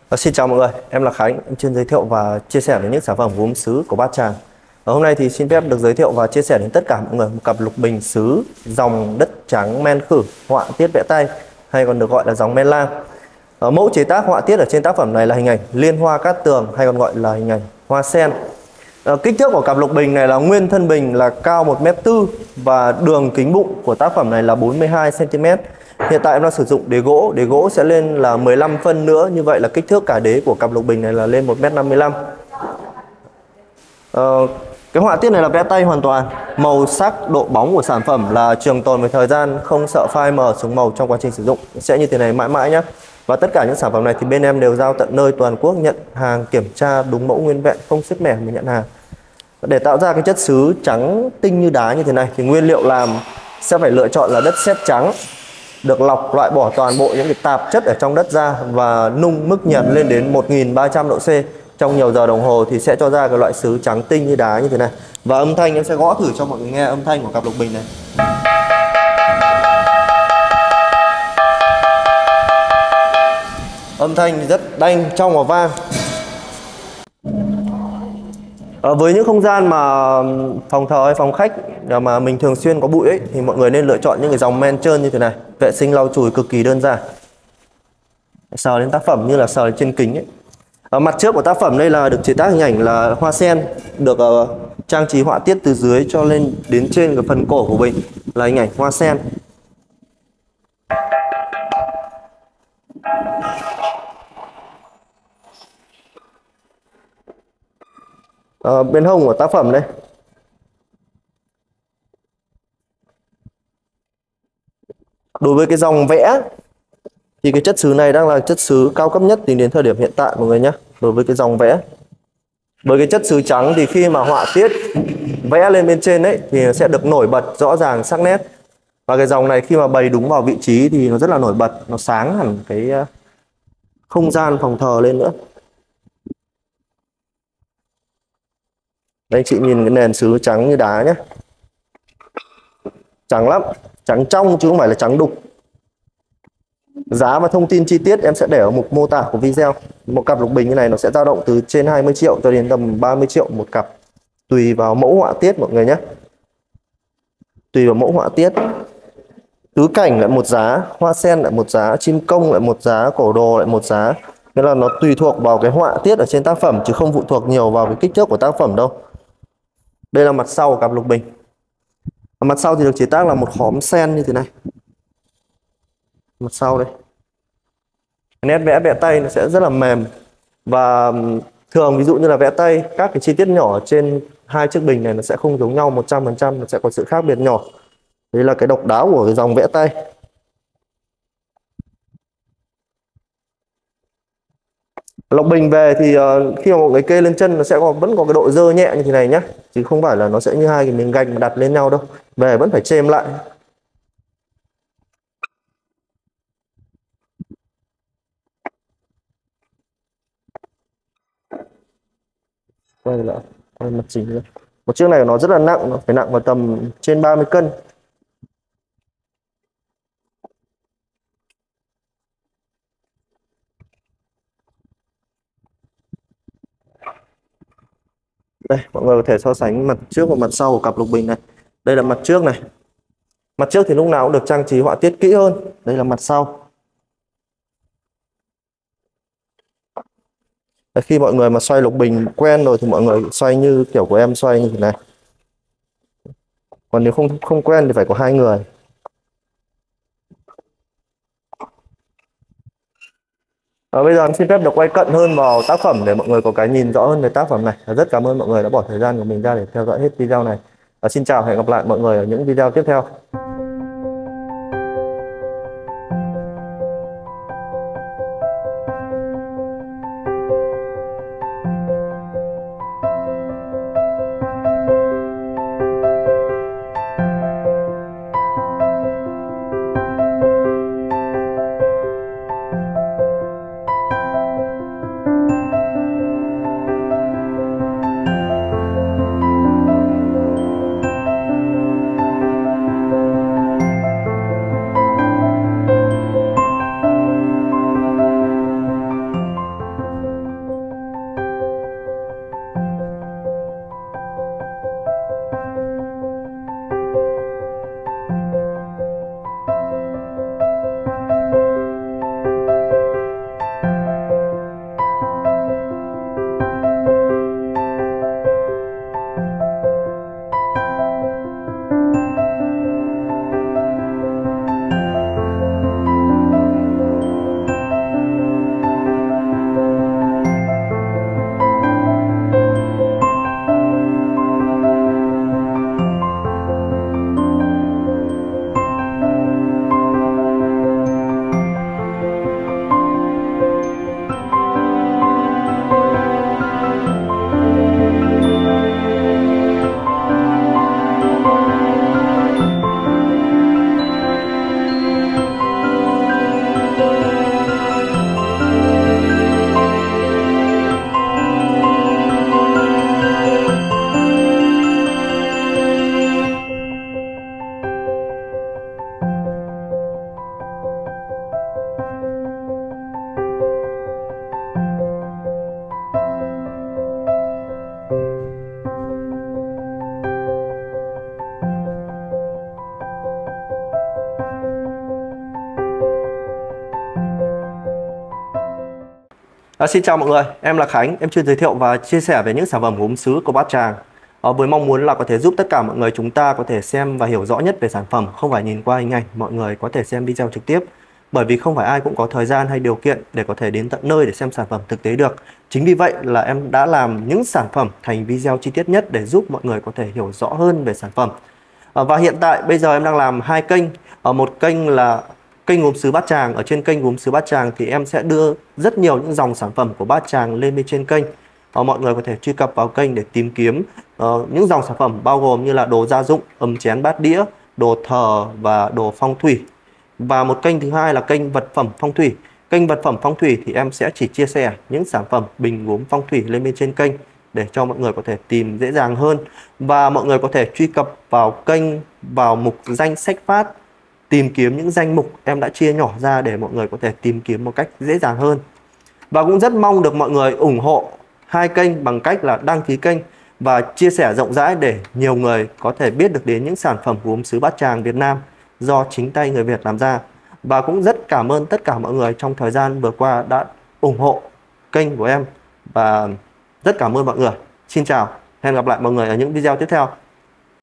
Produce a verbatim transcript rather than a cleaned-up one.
À, xin chào mọi người, em là Khánh, em chuyên giới thiệu và chia sẻ về những sản phẩm gốm sứ của Bát Tràng. Ở hôm nay thì xin phép được giới thiệu và chia sẻ đến tất cả mọi người một cặp lục bình sứ dòng đất trắng men khử họa tiết vẽ tay, hay còn được gọi là dòng men lang. Ở mẫu chế tác họa tiết ở trên tác phẩm này là hình ảnh liên hoa cát tường, hay còn gọi là hình ảnh hoa sen. À, kích thước của cặp lục bình này là nguyên thân bình là cao một mét tư và đường kính bụng của tác phẩm này là bốn mươi hai xăng ti mét. Hiện tại em đang sử dụng đế gỗ, đế gỗ sẽ lên là mười lăm phân nữa, như vậy là kích thước cả đế của cặp lục bình này là lên một mét năm mươi lăm. Ờ, cái họa tiết này là vẽ tay hoàn toàn, màu sắc, độ bóng của sản phẩm là trường tồn với thời gian, không sợ phai mờ xuống màu trong quá trình sử dụng, sẽ như thế này mãi mãi nhé. Và tất cả những sản phẩm này thì bên em đều giao tận nơi toàn quốc, nhận hàng kiểm tra đúng mẫu nguyên vẹn, không ship mẻ mới nhận hàng. Để tạo ra cái chất sứ trắng tinh như đá như thế này thì nguyên liệu làm sẽ phải lựa chọn là đất sét trắng, được lọc loại bỏ toàn bộ những cái tạp chất ở trong đất ra và nung mức nhiệt lên đến một nghìn ba trăm độ C trong nhiều giờ đồng hồ thì sẽ cho ra cái loại sứ trắng tinh như đá như thế này. Và âm thanh em sẽ gõ thử cho mọi người nghe âm thanh của cặp lục bình này. Âm thanh rất đanh, trong và vang. Ở với những không gian mà phòng thờ hay phòng khách mà mình thường xuyên có bụi ấy, thì mọi người nên lựa chọn những cái dòng men trơn như thế này, vệ sinh lau chùi cực kỳ đơn giản. Sờ lên tác phẩm như là sờ lên trên kính ấy. Ở mặt trước của tác phẩm đây là được chế tác hình ảnh là hoa sen, được uh, trang trí họa tiết từ dưới cho lên đến trên cái phần cổ của bình là hình ảnh hoa sen. Ở bên hông của tác phẩm đây đối với cái dòng vẽ thì cái chất sứ này đang là chất sứ cao cấp nhất tính đến thời điểm hiện tại mọi người nhé. Đối với cái dòng vẽ, với cái chất sứ trắng thì khi mà họa tiết vẽ lên bên trên đấy thì sẽ được nổi bật rõ ràng sắc nét. Và cái dòng này khi mà bày đúng vào vị trí thì nó rất là nổi bật, nó sáng hẳn cái không gian phòng thờ lên nữa. Đây chị nhìn cái nền sứ trắng như đá nhé, trắng lắm, trắng trong chứ không phải là trắng đục. Giá và thông tin chi tiết em sẽ để ở mục mô tả của video. Một cặp lục bình như này nó sẽ dao động từ trên hai mươi triệu cho đến tầm ba mươi triệu một cặp, tùy vào mẫu họa tiết mọi người nhé. Tùy vào mẫu họa tiết. Tứ cảnh lại một giá, hoa sen lại một giá, chim công lại một giá, cổ đồ lại một giá. Nên là nó tùy thuộc vào cái họa tiết ở trên tác phẩm chứ không phụ thuộc nhiều vào cái kích thước của tác phẩm đâu. Đây là mặt sau của cặp lục bình. Mặt sau thì được chế tác là một khóm sen như thế này. Mặt sau đây, nét vẽ vẽ tay nó sẽ rất là mềm. Và thường ví dụ như là vẽ tay, các cái chi tiết nhỏ trên hai chiếc bình này nó sẽ không giống nhau một trăm phần trăm, nó sẽ có sự khác biệt nhỏ. Đây là cái độc đáo của cái dòng vẽ tay. Lọc bình về thì uh, khi mà mọi người kê lên chân nó sẽ có, vẫn có cái độ dơ nhẹ như thế này nhé, chứ không phải là nó sẽ như hai cái miếng gạch đặt lên nhau đâu. Về vẫn phải chêm lại. Quay lại, quay mặt chính nữa. Một chiếc này nó rất là nặng, nó phải nặng vào tầm trên ba mươi cân. Đây, mọi người có thể so sánh mặt trước và mặt sau của cặp lục bình này. Đây là mặt trước này. Mặt trước thì lúc nào cũng được trang trí họa tiết kỹ hơn. Đây là mặt sau. Đấy, khi mọi người mà xoay lục bình quen rồi thì mọi người xoay như kiểu của em xoay như thế này. Còn nếu không không quen thì phải có hai người. À, bây giờ em xin phép được quay cận hơn vào tác phẩm để mọi người có cái nhìn rõ hơn về tác phẩm này. Rất cảm ơn mọi người đã bỏ thời gian của mình ra để theo dõi hết video này. À, xin chào, hẹn gặp lại mọi người ở những video tiếp theo. À, xin chào mọi người, em là Khánh, em chuyên giới thiệu và chia sẻ về những sản phẩm gốm sứ của Bát Tràng. À, với mong muốn là có thể giúp tất cả mọi người chúng ta có thể xem và hiểu rõ nhất về sản phẩm, không phải nhìn qua hình ảnh, mọi người có thể xem video trực tiếp. Bởi vì không phải ai cũng có thời gian hay điều kiện để có thể đến tận nơi để xem sản phẩm thực tế được. Chính vì vậy là em đã làm những sản phẩm thành video chi tiết nhất để giúp mọi người có thể hiểu rõ hơn về sản phẩm. À, và hiện tại bây giờ em đang làm hai kênh. Ở một kênh là kênh gốm sứ Bát Tràng. Ở trên kênh gốm sứ Bát Tràng thì em sẽ đưa rất nhiều những dòng sản phẩm của Bát Tràng lên bên trên kênh. Và mọi người có thể truy cập vào kênh để tìm kiếm uh, những dòng sản phẩm bao gồm như là đồ gia dụng, ấm chén bát đĩa, đồ thờ và đồ phong thủy. Và một kênh thứ hai là kênh vật phẩm phong thủy. Kênh vật phẩm phong thủy thì em sẽ chỉ chia sẻ những sản phẩm bình gốm phong thủy lên bên trên kênh để cho mọi người có thể tìm dễ dàng hơn. Và mọi người có thể truy cập vào kênh, vào mục danh sách phát, tìm kiếm những danh mục em đã chia nhỏ ra để mọi người có thể tìm kiếm một cách dễ dàng hơn. Và cũng rất mong được mọi người ủng hộ hai kênh bằng cách là đăng ký kênh và chia sẻ rộng rãi để nhiều người có thể biết được đến những sản phẩm gốm sứ Bát Tràng Việt Nam do chính tay người Việt làm ra. Và cũng rất cảm ơn tất cả mọi người trong thời gian vừa qua đã ủng hộ kênh của em. Và rất cảm ơn mọi người. Xin chào, hẹn gặp lại mọi người ở những video tiếp theo.